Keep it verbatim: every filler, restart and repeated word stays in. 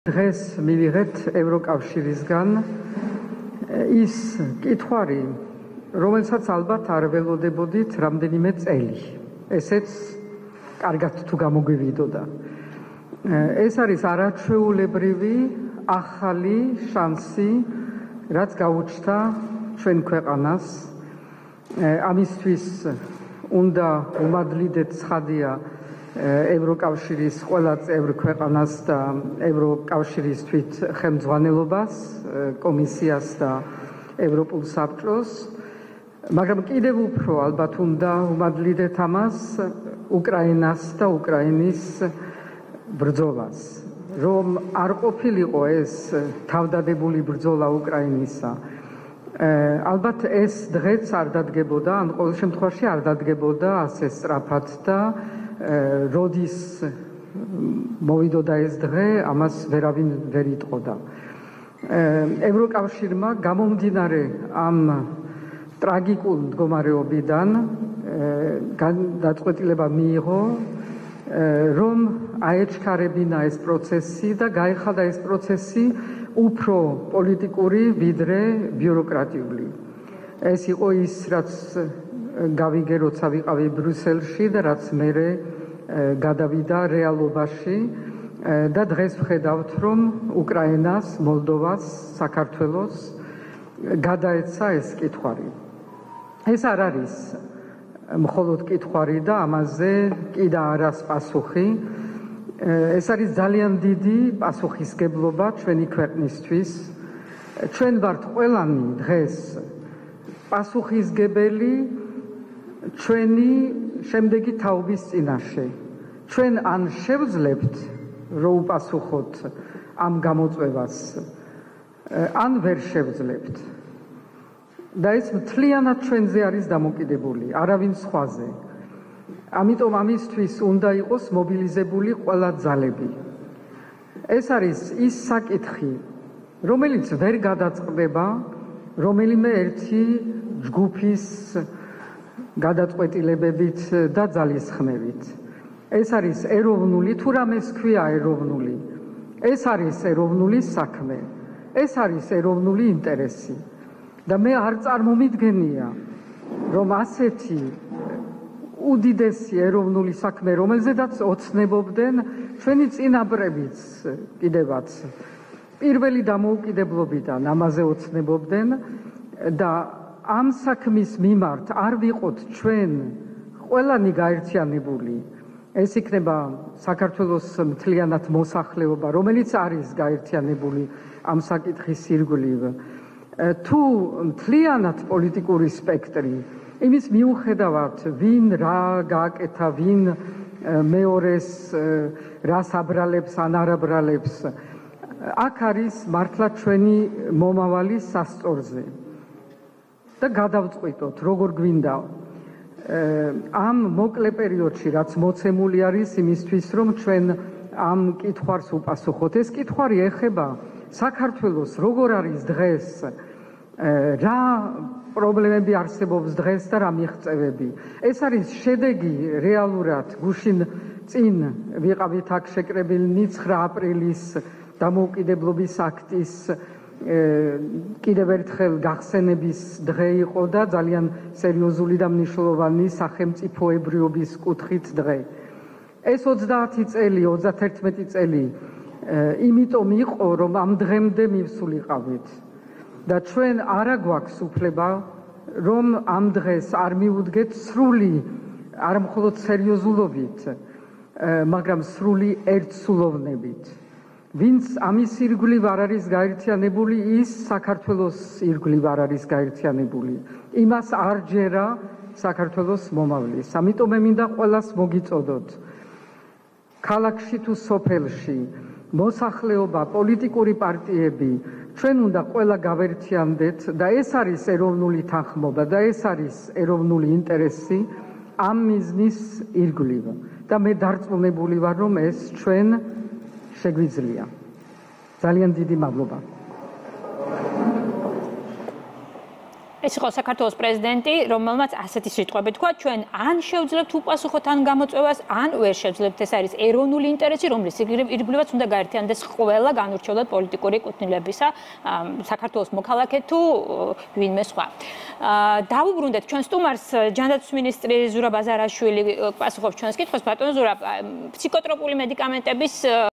დღეს მივიღეთ ევროკავშირისგან ის კითხვარი, რომელსაც ალბათ არ ველოდებოდით რამდენიმე წელი. ესეც კარგად თუ გამოგვივიდოდა. ეს არის არაჩვეულებრივი ახალი შანსი, რაც გაუჩნდა ჩვენ ქვეყანას. ამისთვის უნდა უმადლიდეთ ცხადია ევროკავშირის ყველა წევრ ქვეყანას და ევროკავშირის თვით ხელმძღვანელობას, კომისიას და ევროპულ საბჭოს, მაგრამ კიდევ უფრო ალბათ უნდა უმადლიდეთ ამას უკრაინას და უკრაინის ბრძოლას, რომ არ ყოფილიყო ეს თავდადებული ბრძოლა უკრაინისა. ალბათ ეს დღეც არ დადგებოდა, ან ყოველ შემთხვევაში არ დადგებოდა ასე სწრაფად და როდის მოვიდოდა ეს დღე, ამას ვერავინ ვერ იტყოდა. ევროკავშირმა გამომდინარე ამ ტრაგიკულ მდგომარეობიდან გადაწყვეტილება მიიღო, რომ აეჩქარებინა ეს პროცესი და გაეხადა ეს პროცესი უფრო პოლიტიკური, ვიდრე ბიუროკრატიული. ეს იყო ის, რაც გავიგე, როცა ვიყავი ბრიუსელში და რაც მერე გადავიდა რეალობაში და დღეს ვხედავთ, რომ უკრაინას, მოლდოვას, საქართველოს გადაეცა ეს კითხვარი. ეს არ არის მხოლოდ კითხვარი და ამაზე კი და არას პასუხი. ეს არის ძალიან დიდი პასუხისგებლობა ჩვენი ქვეყნისთვის. ჩვენ ვართ ყველანი დღეს პასუხისგებელი ჩვენი შემდეგი თაობის წინაშე. ჩვენ ან შევძლებთ რომ უპასუხოთ ამ გამოწვევას, ან ვერ შევძლებთ. და ეს მთლიანად ჩვენზე არის დამოკიდებული, არავინ სხვაზე. ამიტომ ამისთვის უნდა იყოს მობილიზებული ყველა ძალები. ეს არის ის საკითხი, რომელიც ვერ გადაწყდება რომელიმე ერთი ჯგუფის გადაწყვეტილებებით და ძალისხმევით. ეს არის ეროვნული, თუ რამეს ქვია ეროვნული. ეს არის ეროვნული საქმე. ეს არის ეროვნული ინტერესი. და მე არ წარმომიდგენია, რომ ასეთი უდიდესი ეროვნული საქმე, რომელზედაც ოცნებობდნენ ჩვენი წინაპრებიც კიდევაც პირველი დამოუკიდებლობიდან ამაზე ოცნებობდნენ და ამ საქმის მიმართ არ ვიყოთ ჩვენ ყველანი გაერთიანებული. ეს იქნება საქართველოს მთლიანად მოსახლეობა, რომელიც არის გაერთიანებული ამ საკითხის ირგვლივ. თუ მთლიანად პოლიტიკური სპექტრი, იმის მიუხედავად, ვინ რა გააკეთა, ვინ მეორეს რას აბრალებს, ან არ აბრალებს, აქ არის მართლა ჩვენი მომავალი სასწორზე. და გადავწყვიტოთ, როგორ გვინდა ამ მოკლე პერიოდში, რაც მოცემული არის იმისთვის, რომ ჩვენ ამ კითხვარს უპასუხოთ. ეს კითხვარი ეხება საქართველოს როგორ არის დღეს, რა პრობლემები არსებობს დღეს და რა მიღწევები. ეს არის შედეგი რეალურად გუშინ წინ ვიყავით აქ შეკრებილნი ცხრა აპრილის დამოუკიდებლობის აქტის კიდევ ერთხელ გახსენების დღე იყო და ძალიან სერიოზული და მნიშვნელოვანი სახელმწიფოებრიობის კუთხით დღე. ეს ოცდაათი წელი, ოცდაათერთმეტი წელი იმიტომ იყო, რომ ამ დღემდე მივსულიყავით და ჩვენ არა გვაქვს უფლება, რომ ამ დღეს არ მივუდგეთ სრული, არა მხოლოდ სერიოზულობით, მაგრამ სრული ერთსულოვნებით. ვინც ამის ირგვლივ არ არის გაერთიანებული, ის საქართველოს ირგვლივ არ არის გაერთიანებული. იმას არ ჯერა საქართველოს მომავლის. ამიტომ მე მინდა ყველას მოგიწოდოთ, ქალაქში თუ სოფელში, მოსახლეობა, პოლიტიკური პარტიები, ჩვენ უნდა ყველა გავერთიანდეთ და ეს არის ეროვნული თანხმობა და ეს არის ეროვნული ინტერესი ამ მიზნის ირგვლივ. და მე დარწმუნებული ვარ, რომ ეს ჩვენ შეგვიძლია. ძალიან დიდი მადლობა. ეს იყო საქართველოს პრეზიდენტი, რომელმაც ასეთი სიტყვები თქვა, ჩვენ ან შევძლებთ უპასუხოთ ან გამოწვევას, ან ვერ შევძლებთ. ეს არის ეროვნული ინტერესი, რომლის ირგვლივაც უნდა გაერთიანდეს ყველა განურჩევლად პოლიტიკური კუთვნილებისა, საქართველოს მოქალაქე თუ ვინმე სხვა. დავუბრუნდეთ ჩვენ სტუმარს, ჯანდაცვის მინისტრი ზურაბ აზარაშვილი პასუხობს ჩვენს კითხვას. ბატონო ზურაბ, ფსიქოტროპული მედიკამენტების